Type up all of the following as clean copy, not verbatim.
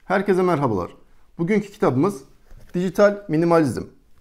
Herkese merhabalar. Bugünkü kitabımız Dijital Minimalizm.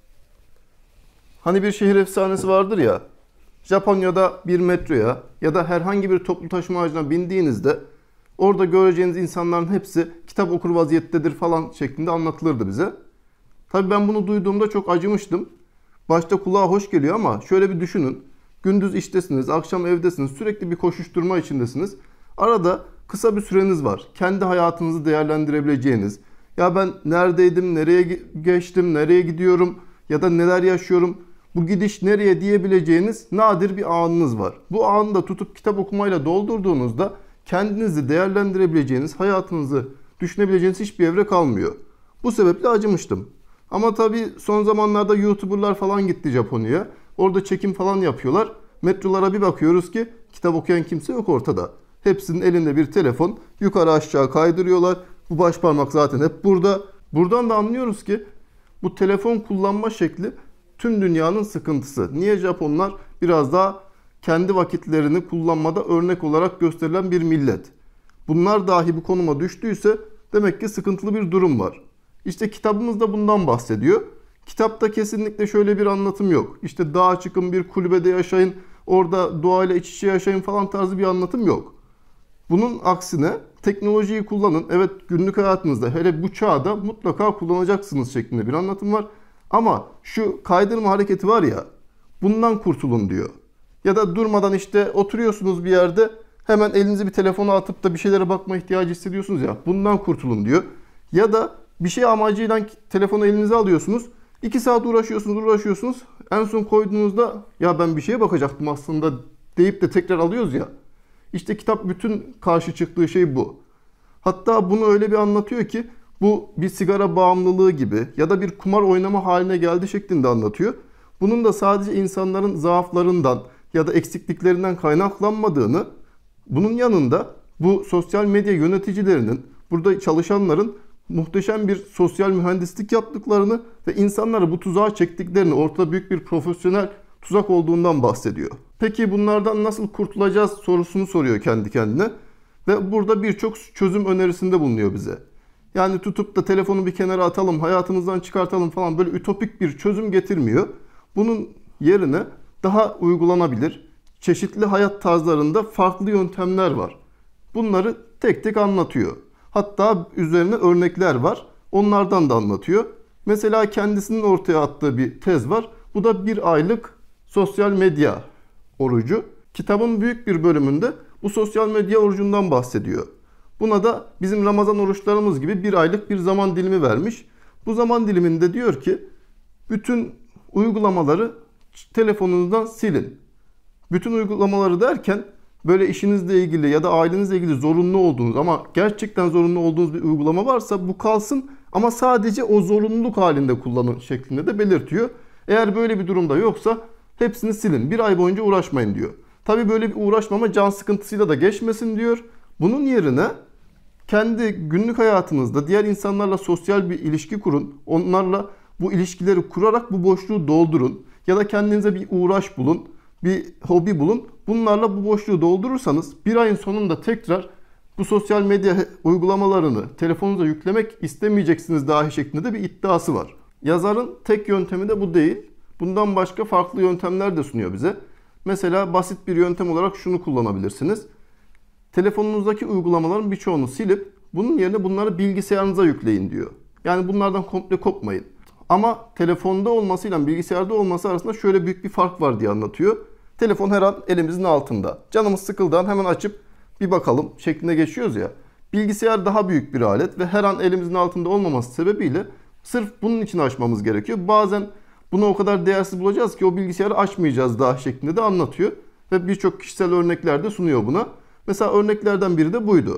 Hani bir şehir efsanesi vardır ya, Japonya'da bir metroya ya da herhangi bir toplu taşıma aracına bindiğinizde orada göreceğiniz insanların hepsi kitap okur vaziyettedir falan şeklinde anlatılırdı bize. Tabii ben bunu duyduğumda çok acımıştım. Başta kulağa hoş geliyor ama şöyle bir düşünün. Gündüz iştesiniz, akşam evdesiniz, sürekli bir koşuşturma içindesiniz. Arada kısa bir süreniz var. Kendi hayatınızı değerlendirebileceğiniz. Ya ben neredeydim, nereye geçtim, nereye gidiyorum ya da neler yaşıyorum, bu gidiş nereye diyebileceğiniz nadir bir anınız var. Bu anı da tutup kitap okumayla doldurduğunuzda kendinizi değerlendirebileceğiniz, hayatınızı düşünebileceğiniz hiçbir evre kalmıyor. Bu sebeple acımıştım. Ama tabii son zamanlarda YouTuber'lar falan gitti Japonya'ya. Orada çekim falan yapıyorlar. Metrolara bir bakıyoruz ki kitap okuyan kimse yok ortada. Hepsinin elinde bir telefon. Yukarı aşağı kaydırıyorlar. Bu başparmak zaten hep burada. Buradan da anlıyoruz ki bu telefon kullanma şekli tüm dünyanın sıkıntısı. Niye Japonlar biraz daha kendi vakitlerini kullanmada örnek olarak gösterilen bir millet? Bunlar dahi bu konuma düştüyse demek ki sıkıntılı bir durum var. İşte kitabımız da bundan bahsediyor. Kitapta kesinlikle şöyle bir anlatım yok. İşte dağa çıkın, bir kulübede yaşayın, orada doğayla iç içe yaşayın falan tarzı bir anlatım yok. Bunun aksine teknolojiyi kullanın. Evet, günlük hayatınızda hele bu çağda mutlaka kullanacaksınız şeklinde bir anlatım var. Ama şu kaydırma hareketi var ya, bundan kurtulun diyor. Ya da durmadan işte oturuyorsunuz bir yerde, hemen elinizi bir telefona atıp da bir şeylere bakma ihtiyacı hissediyorsunuz ya, bundan kurtulun diyor. Ya da bir şey amacıyla telefonu elinize alıyorsunuz. 2 saat uğraşıyorsunuz. En son koyduğunuzda ya ben bir şeye bakacaktım aslında deyip de tekrar alıyoruz ya. İşte kitap bütün karşı çıktığı şey bu. Hatta bunu öyle bir anlatıyor ki bu bir sigara bağımlılığı gibi ya da bir kumar oynama haline geldi şeklinde anlatıyor. Bunun da sadece insanların zaaflarından ya da eksikliklerinden kaynaklanmadığını, bunun yanında bu sosyal medya yöneticilerinin, burada çalışanların muhteşem bir sosyal mühendislik yaptıklarını ve insanları bu tuzağa çektiklerini, ortada büyük bir profesyonel tuzak olduğundan bahsediyor. Peki bunlardan nasıl kurtulacağız sorusunu soruyor kendi kendine ve burada birçok çözüm önerisinde bulunuyor bize. Yani tutup da telefonu bir kenara atalım, hayatımızdan çıkartalım falan böyle ütopik bir çözüm getirmiyor. Bunun yerine daha uygulanabilir, çeşitli hayat tarzlarında farklı yöntemler var. Bunları tek tek anlatıyor. Hatta üzerine örnekler var. Onlardan da anlatıyor. Mesela kendisinin ortaya attığı bir tez var. Bu da 1 aylık sosyal medya orucu. Kitabın büyük bir bölümünde bu sosyal medya orucundan bahsediyor. Buna da bizim Ramazan oruçlarımız gibi 1 aylık bir zaman dilimi vermiş. Bu zaman diliminde diyor ki bütün uygulamaları telefonunuzdan silin. Bütün uygulamaları derken böyle işinizle ilgili ya da ailenizle ilgili zorunlu olduğunuz ama gerçekten zorunlu olduğunuz bir uygulama varsa bu kalsın ama sadece o zorunluluk halinde kullanın şeklinde de belirtiyor. Eğer böyle bir durumda yoksa hepsini silin. 1 ay boyunca uğraşmayın diyor. Tabii böyle bir uğraşmama can sıkıntısıyla da geçmesin diyor. Bunun yerine kendi günlük hayatınızda diğer insanlarla sosyal bir ilişki kurun. Onlarla bu ilişkileri kurarak bu boşluğu doldurun. Ya da kendinize bir uğraş bulun, bir hobi bulun. Bunlarla bu boşluğu doldurursanız 1 ayın sonunda tekrar bu sosyal medya uygulamalarını telefonunuza yüklemek istemeyeceksiniz dahi şeklinde de bir iddiası var. Yazarın tek yöntemi de bu değil. Bundan başka farklı yöntemler de sunuyor bize. Mesela basit bir yöntem olarak şunu kullanabilirsiniz. Telefonunuzdaki uygulamaların birçoğunu silip bunun yerine bunları bilgisayarınıza yükleyin diyor. Yani bunlardan komple kopmayın. Ama telefonda olmasıyla bilgisayarda olması arasında şöyle büyük bir fark var diye anlatıyor. Telefon her an elimizin altında. Canımız sıkıldığı an hemen açıp bir bakalım şeklinde geçiyoruz ya. Bilgisayar daha büyük bir alet ve her an elimizin altında olmaması sebebiyle sırf bunun için açmamız gerekiyor. Bazen bunu o kadar değersiz bulacağız ki o bilgisayarı açmayacağız daha şeklinde de anlatıyor. Ve birçok kişisel örnekler de sunuyor buna. Mesela örneklerden biri de buydu.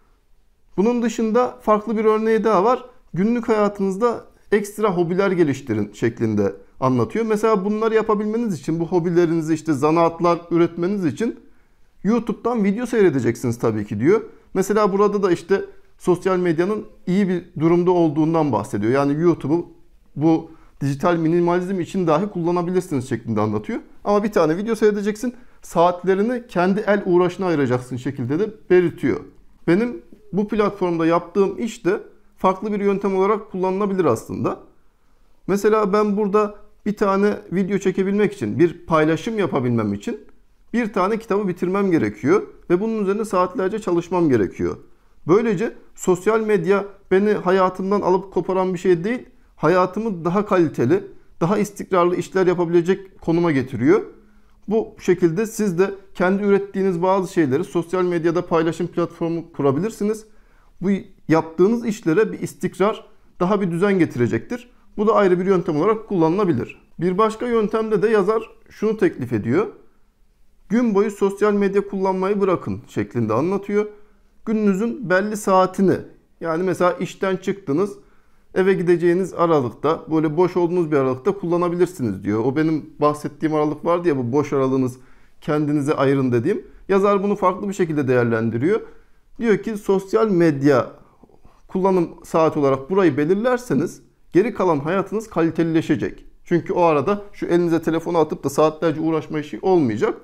Bunun dışında farklı bir örneği daha var. Günlük hayatınızda ekstra hobiler geliştirin şeklinde anlatıyor. Mesela bunları yapabilmeniz için, bu hobilerinizi işte zanaatlar üretmeniz için YouTube'dan video seyredeceksiniz tabii ki diyor. Mesela burada da işte sosyal medyanın iyi bir durumda olduğundan bahsediyor. Yani YouTube'u bu dijital minimalizm için dahi kullanabilirsiniz şeklinde anlatıyor. Ama bir tane video seyredeceksin, saatlerini kendi el uğraşına ayıracaksın şekilde de belirtiyor. Benim bu platformda yaptığım iş de farklı bir yöntem olarak kullanılabilir aslında. Mesela ben burada bir tane video çekebilmek için, bir paylaşım yapabilmem için bir tane kitabı bitirmem gerekiyor ve bunun üzerine saatlerce çalışmam gerekiyor. Böylece sosyal medya beni hayatımdan alıp koparan bir şey değil, hayatımı daha kaliteli, daha istikrarlı işler yapabilecek konuma getiriyor. Bu şekilde siz de kendi ürettiğiniz bazı şeyleri sosyal medyada paylaşım platformu kurabilirsiniz. Bu yaptığınız işlere bir istikrar, daha bir düzen getirecektir. Bu da ayrı bir yöntem olarak kullanılabilir. Bir başka yöntemde de yazar şunu teklif ediyor. Gün boyu sosyal medya kullanmayı bırakın şeklinde anlatıyor. Gününüzün belli saatini, yani mesela işten çıktınız, eve gideceğiniz aralıkta, böyle boş olduğunuz bir aralıkta kullanabilirsiniz diyor. O benim bahsettiğim aralık vardı ya, bu boş aralığınız, kendinize ayırın dediğim. Yazar bunu farklı bir şekilde değerlendiriyor. Diyor ki sosyal medya kullanım saati olarak burayı belirlerseniz geri kalan hayatınız kalitelileşecek. Çünkü o arada şu elinize telefonu atıp da saatlerce uğraşma işi olmayacak.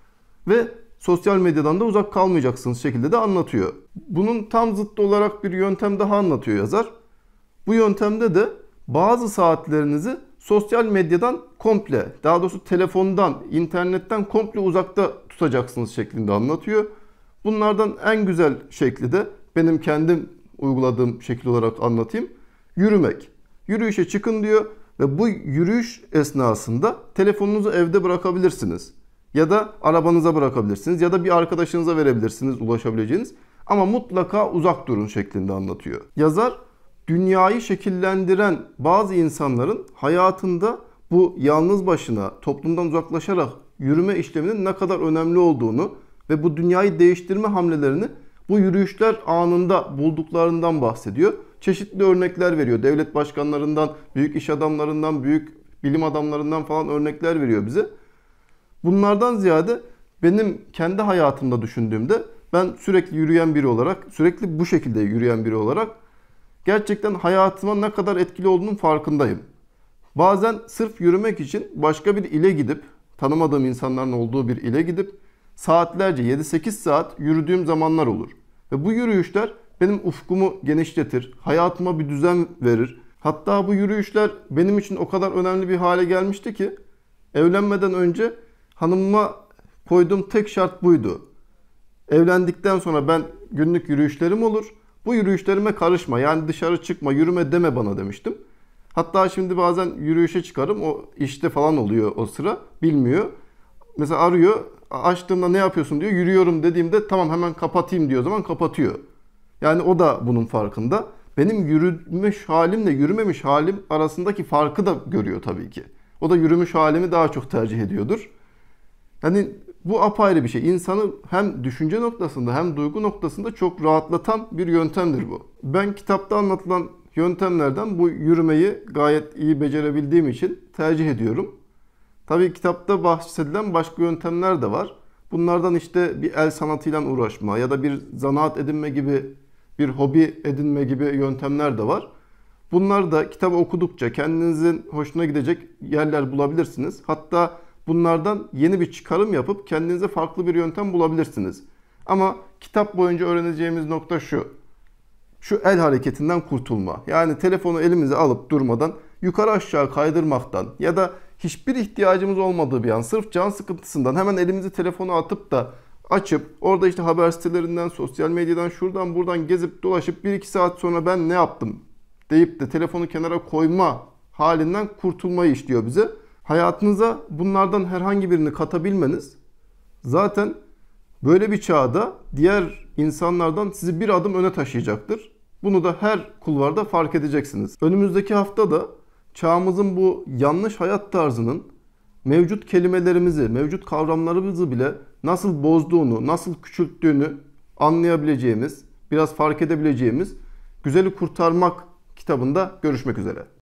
Ve sosyal medyadan da uzak kalmayacaksınız şekilde de anlatıyor. Bunun tam zıttı olarak bir yöntem daha anlatıyor yazar. Bu yöntemde de bazı saatlerinizi sosyal medyadan komple, daha doğrusu telefondan, internetten komple uzakta tutacaksınız şeklinde anlatıyor. Bunlardan en güzel şekli de benim kendim uyguladığım şekil olarak anlatayım. Yürümek. Yürüyüşe çıkın diyor ve bu yürüyüş esnasında telefonunuzu evde bırakabilirsiniz. Ya da arabanıza bırakabilirsiniz ya da bir arkadaşınıza verebilirsiniz ulaşabileceğiniz. Ama mutlaka uzak durun şeklinde anlatıyor. Yazar dünyayı şekillendiren bazı insanların hayatında bu yalnız başına toplumdan uzaklaşarak yürüme işleminin ne kadar önemli olduğunu ve bu dünyayı değiştirme hamlelerini bu yürüyüşler anında bulduklarından bahsediyor. Çeşitli örnekler veriyor. Devlet başkanlarından, büyük iş adamlarından, büyük bilim adamlarından falan örnekler veriyor bize. Bunlardan ziyade benim kendi hayatımda düşündüğümde ben sürekli yürüyen biri olarak, sürekli bu şekilde yürüyen biri olarak gerçekten hayatıma ne kadar etkili olduğunun farkındayım. Bazen sırf yürümek için başka bir ile gidip, tanımadığım insanların olduğu bir ile gidip saatlerce 7-8 saat yürüdüğüm zamanlar olur. Ve bu yürüyüşler benim ufkumu genişletir, hayatıma bir düzen verir. Hatta bu yürüyüşler benim için o kadar önemli bir hale gelmişti ki evlenmeden önce hanımıma koyduğum tek şart buydu. Evlendikten sonra ben günlük yürüyüşlerim olur. Bu yürüyüşlerime karışma. Yani dışarı çıkma, yürüme deme bana demiştim. Hatta şimdi bazen yürüyüşe çıkarım. O işte falan oluyor o sıra. Bilmiyor. Mesela arıyor. Açtığımda ne yapıyorsun diyor. Yürüyorum dediğimde tamam hemen kapatayım diyor. O zaman kapatıyor. Yani o da bunun farkında. Benim yürümüş halimle yürümemiş halim arasındaki farkı da görüyor tabii ki. O da yürümüş halimi daha çok tercih ediyordur. Yani bu apayrı bir şey. İnsanı hem düşünce noktasında hem duygu noktasında çok rahatlatan bir yöntemdir bu. Ben kitapta anlatılan yöntemlerden bu yürümeyi gayet iyi becerebildiğim için tercih ediyorum. Tabii kitapta bahsedilen başka yöntemler de var. Bunlardan işte bir el sanatıyla uğraşma ya da bir zanaat edinme gibi, bir hobi edinme gibi yöntemler de var. Bunlar da kitabı okudukça kendinizin hoşuna gidecek yerler bulabilirsiniz. Hatta bunlardan yeni bir çıkarım yapıp kendinize farklı bir yöntem bulabilirsiniz. Ama kitap boyunca öğreneceğimiz nokta şu. Şu el hareketinden kurtulma. Yani telefonu elimize alıp durmadan yukarı aşağı kaydırmaktan ya da hiçbir ihtiyacımız olmadığı bir an sırf can sıkıntısından hemen elimizi telefona atıp da açıp orada işte haber sitelerinden, sosyal medyadan şuradan buradan gezip dolaşıp 1-2 saat sonra ben ne yaptım deyip de telefonu kenara koyma halinden kurtulmayı işliyor bize. Hayatınıza bunlardan herhangi birini katabilmeniz zaten böyle bir çağda diğer insanlardan sizi bir adım öne taşıyacaktır. Bunu da her kulvarda fark edeceksiniz. Önümüzdeki hafta da çağımızın bu yanlış hayat tarzının mevcut kelimelerimizi, mevcut kavramlarımızı bile nasıl bozduğunu, nasıl küçülttüğünü anlayabileceğimiz, biraz fark edebileceğimiz Güzeli Kurtarmak kitabında görüşmek üzere.